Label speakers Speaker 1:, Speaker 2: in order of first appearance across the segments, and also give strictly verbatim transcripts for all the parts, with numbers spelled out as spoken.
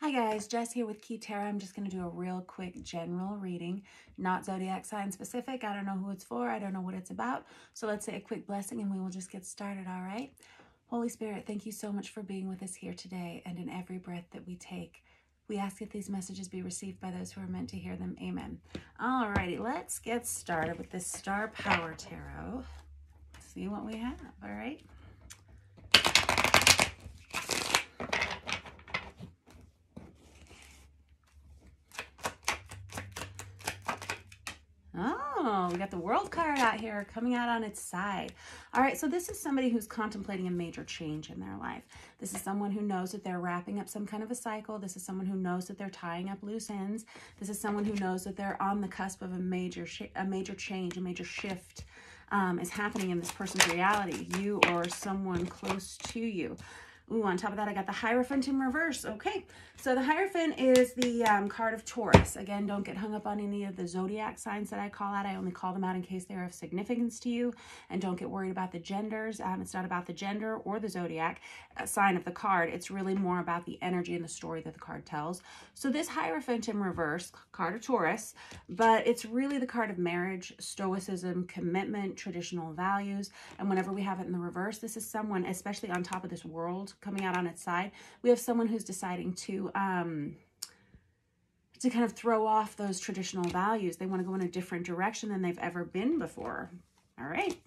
Speaker 1: Hi guys, Jess here with Key Tarot. I'm just going to do a real quick general reading, not zodiac sign specific. I don't know who it's for. I don't know what it's about. So let's say a quick blessing and we will just get started, all right? Holy Spirit, thank you so much for being with us here today and in every breath that we take. We ask that these messages be received by those who are meant to hear them. Amen. All righty, let's get started with this Star Power Tarot. Let's see what we have, all right? Oh, we got the World card out here coming out on its side. All right, so this is somebody who's contemplating a major change in their life. This is someone who knows that they're wrapping up some kind of a cycle. This is someone who knows that they're tying up loose ends. This is someone who knows that they're on the cusp of a major, a major change, a major shift um, is happening in this person's reality, you or someone close to you. Ooh, on top of that, I got the Hierophant in reverse. Okay, so the Hierophant is the um, card of Taurus. Again, don't get hung up on any of the zodiac signs that I call out. I only call them out in case they're of significance to you. And don't get worried about the genders. Um, it's not about the gender or the zodiac uh, sign of the card. It's really more about the energy and the story that the card tells. So this Hierophant in reverse, card of Taurus, but it's really the card of marriage, stoicism, commitment, traditional values. And whenever we have it in the reverse, this is someone, especially on top of this World coming out on its side, we have someone who's deciding to um to kind of throw off those traditional values. They want to go in a different direction than they've ever been before. All right.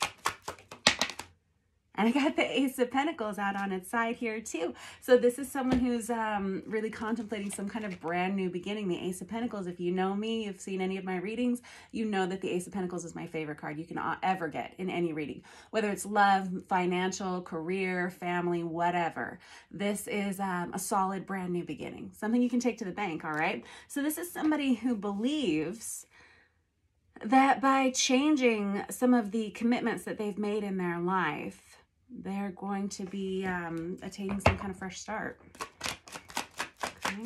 Speaker 1: And I got the Ace of Pentacles out on its side here too. So this is someone who's um, really contemplating some kind of brand new beginning. The Ace of Pentacles, if you know me, you've seen any of my readings, you know that the Ace of Pentacles is my favorite card you can ever get in any reading. Whether it's love, financial, career, family, whatever. This is um, a solid brand new beginning. Something you can take to the bank, all right? So this is somebody who believes that by changing some of the commitments that they've made in their life, they're going to be um, attaining some kind of fresh start. Okay.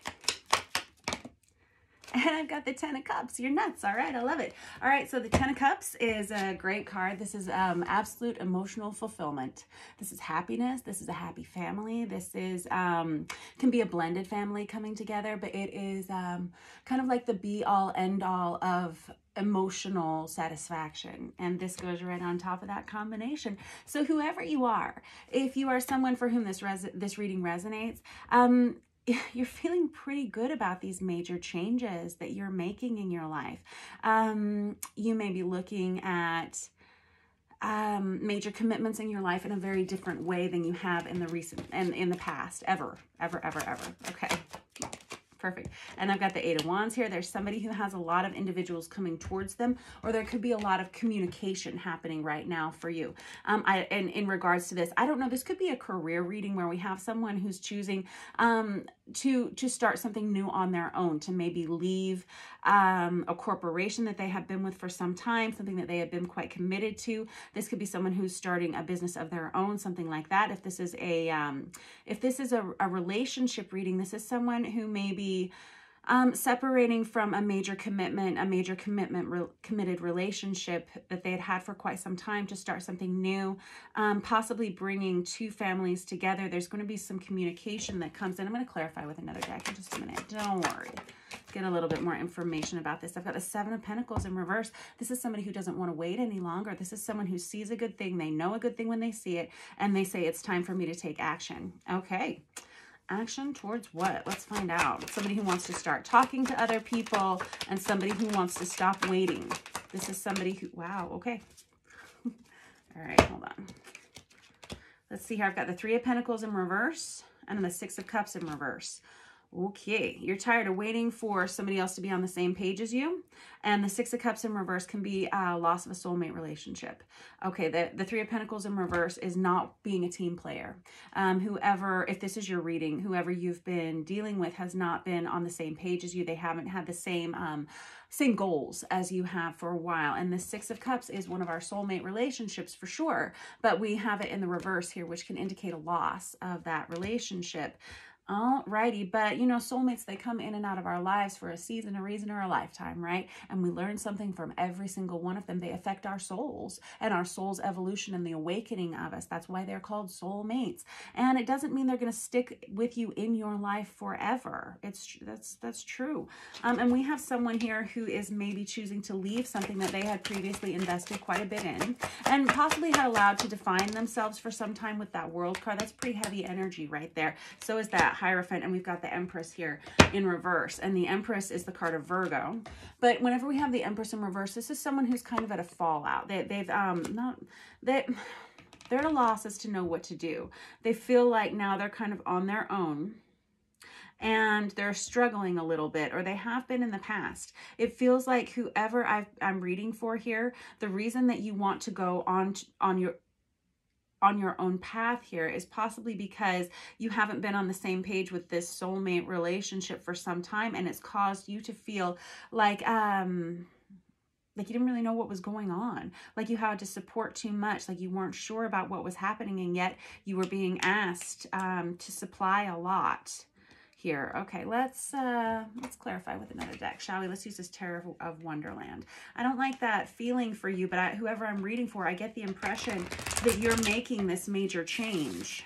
Speaker 1: And I've got the Ten of Cups. You're nuts. All right. I love it. All right. So the Ten of Cups is a great card. This is um, absolute emotional fulfillment. This is happiness. This is a happy family. This is um, can be a blended family coming together, but it is um, kind of like the be all end all of emotional satisfaction. And this goes right on top of that combination. So whoever you are, if you are someone for whom this res this reading resonates, um, you're feeling pretty good about these major changes that you're making in your life. Um, you may be looking at um, major commitments in your life in a very different way than you have in the recent and in the past, ever, ever, ever, ever. Okay. Perfect. And I've got the Eight of Wands here. There's somebody who has a lot of individuals coming towards them, or there could be a lot of communication happening right now for you. Um, I, and in regards to this, I don't know, this could be a career reading where we have someone who's choosing um, to, to start something new on their own, to maybe leave um, a corporation that they have been with for some time, something that they have been quite committed to. This could be someone who's starting a business of their own, something like that. If this is a, um, if this is a, a relationship reading, this is someone who may be Um, separating from a major commitment, a major commitment, re committed relationship that they had had for quite some time to start something new, um, possibly bringing two families together. There's going to be some communication that comes in. I'm going to clarify with another deck in just a minute. Don't worry. Get a little bit more information about this. I've got the Seven of Pentacles in reverse. This is somebody who doesn't want to wait any longer. This is someone who sees a good thing. They know a good thing when they see it, and they say, it's time for me to take action. Okay. Action towards what? Let's find out. Somebody who wants to start talking to other people and somebody who wants to stop waiting. This is somebody who, wow, okay. All right, hold on. Let's see here. I've got the Three of Pentacles in reverse and the Six of Cups in reverse. Okay, you're tired of waiting for somebody else to be on the same page as you. And the Six of Cups in reverse can be a loss of a soulmate relationship. Okay, the, the Three of Pentacles in reverse is not being a team player. Um, whoever, if this is your reading, whoever you've been dealing with has not been on the same page as you. They haven't had the same, um, same goals as you have for a while. And the Six of Cups is one of our soulmate relationships for sure. But we have it in the reverse here, which can indicate a loss of that relationship. Alrighty, but you know, soulmates, they come in and out of our lives for a season, a reason, or a lifetime, right? And we learn something from every single one of them. They affect our souls and our soul's evolution and the awakening of us. That's why they're called soulmates. And it doesn't mean they're going to stick with you in your life forever. It's that's that's true. Um, and we have someone here who is maybe choosing to leave something that they had previously invested quite a bit in, and possibly had allowed to define themselves for some time with that World card. That's pretty heavy energy right there. So is that Hierophant, and we've got the Empress here in reverse, and the Empress is the card of Virgo. But whenever we have the Empress in reverse, this is someone who's kind of at a fallout. They, they've um not they they're at a loss as to know what to do. They feel like now they're kind of on their own, and they're struggling a little bit, or they have been in the past. It feels like whoever I've, I'm reading for here, the reason that you want to go on on your on your own path here is possibly because you haven't been on the same page with this soulmate relationship for some time, and it's caused you to feel like um like you didn't really know what was going on, like you had to support too much, like you weren't sure about what was happening, and yet you were being asked um to supply a lot here. Okay, let's uh let's clarify with another deck, shall we? Let's use this Tarot of, of Wonderland. I don't like that feeling for you, but I, whoever I'm reading for, I get the impression that you're making this major change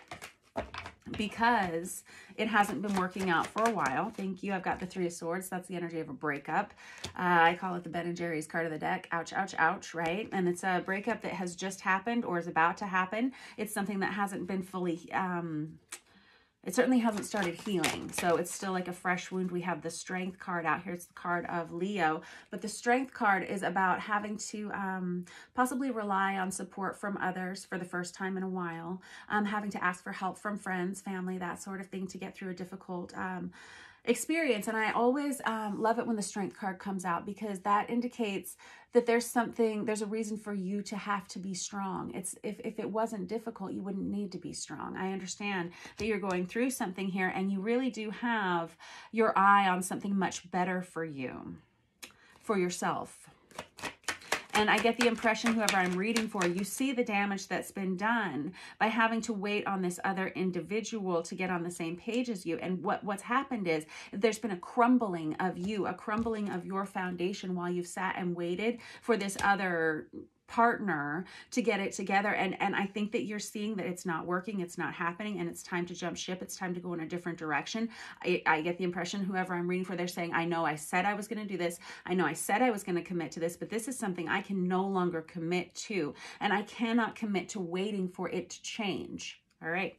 Speaker 1: because it hasn't been working out for a while. Thank you. I've got the Three of Swords. That's the energy of a breakup. Uh, I call it the Ben and Jerry's card of the deck. Ouch, ouch, ouch, right? And it's a breakup that has just happened or is about to happen. It's something that hasn't been fully... Um, It certainly hasn't started healing, so it's still like a fresh wound. We have the Strength card out here. It's the card of Leo, but the Strength card is about having to um, possibly rely on support from others for the first time in a while, um, having to ask for help from friends, family, that sort of thing to get through a difficult um, experience. And I always um, love it when the Strength card comes out, because that indicates that there's something, there's a reason for you to have to be strong. It's if, if it wasn't difficult, you wouldn't need to be strong. I understand that you're going through something here, and you really do have your eye on something much better for you, for yourself. And I get the impression, whoever I'm reading for, you see the damage that's been done by having to wait on this other individual to get on the same page as you. And what, what's happened is there's been a crumbling of you, a crumbling of your foundation while you've sat and waited for this other partner to get it together. And, and I think that you're seeing that it's not working, it's not happening, and it's time to jump ship. It's time to go in a different direction. I, I get the impression, whoever I'm reading for, they're saying, I know I said I was going to do this. I know I said I was going to commit to this, but this is something I can no longer commit to. And I cannot commit to waiting for it to change. All right.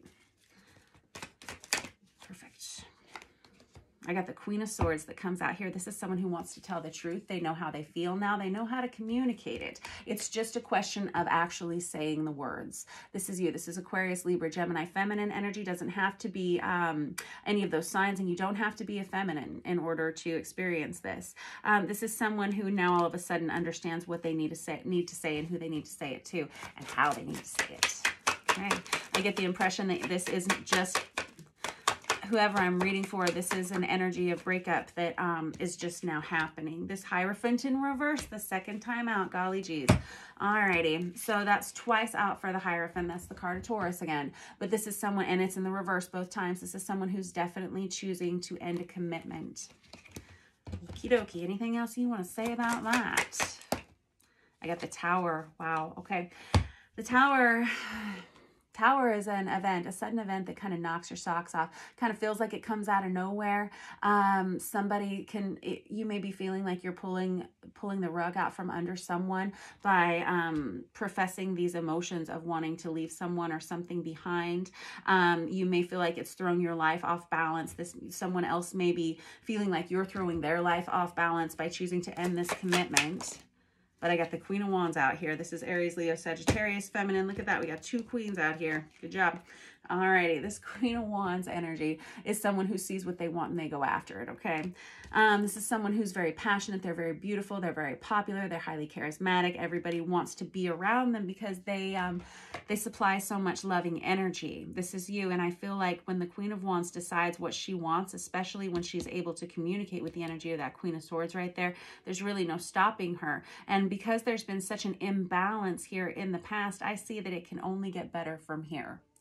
Speaker 1: Perfect. I got the Queen of Swords that comes out here. This is someone who wants to tell the truth. They know how they feel now. They know how to communicate it. It's just a question of actually saying the words. This is you. This is Aquarius, Libra, Gemini. Feminine energy. Doesn't have to be um, any of those signs, and you don't have to be a feminine in order to experience this. Um, this is someone who now all of a sudden understands what they need to say, need to say and who they need to say it to and how they need to say it. Okay. I get the impression that this isn't just... whoever I'm reading for, this is an energy of breakup that um, is just now happening. This Hierophant in reverse, the second time out, golly geez. Alrighty, so that's twice out for the Hierophant. That's the card of Taurus again. But this is someone, and it's in the reverse both times. This is someone who's definitely choosing to end a commitment. Okie dokie. Anything else you want to say about that? I got the Tower. Wow, okay. The Tower... Tower is an event, a sudden event that kind of knocks your socks off, kind of feels like it comes out of nowhere. Um, somebody can, it, you may be feeling like you're pulling pulling the rug out from under someone by um, professing these emotions of wanting to leave someone or something behind. Um, you may feel like it's throwing your life off balance. This someone else may be feeling like you're throwing their life off balance by choosing to end this commitment. But I got the Queen of Wands out here. This is Aries, Leo, Sagittarius, Feminine. Look at that. We got two queens out here. Good job. Alrighty. This Queen of Wands energy is someone who sees what they want and they go after it, okay? Um, this is someone who's very passionate. They're very beautiful. They're very popular. They're highly charismatic. Everybody wants to be around them because they, um, they supply so much loving energy. This is you. And I feel like when the Queen of Wands decides what she wants, especially when she's able to communicate with the energy of that Queen of Swords right there, there's really no stopping her. And because there's been such an imbalance here in the past, I see that it can only get better from here.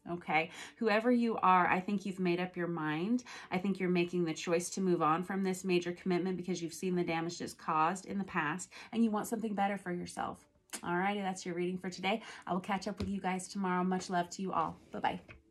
Speaker 1: Okay, whoever you are, I think you've made up your mind. I think you're making the choice to move on from this major commitment because you've seen the damage that's caused in the past and you want something better for yourself. All righty, that's your reading for today. I will catch up with you guys tomorrow. Much love to you all. Bye-bye.